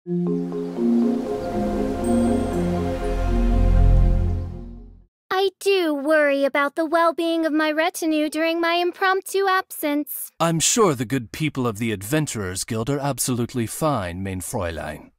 I do worry about the well-being of my retinue during my impromptu absence. I'm sure the good people of the Adventurers Guild are absolutely fine, mein Fräulein.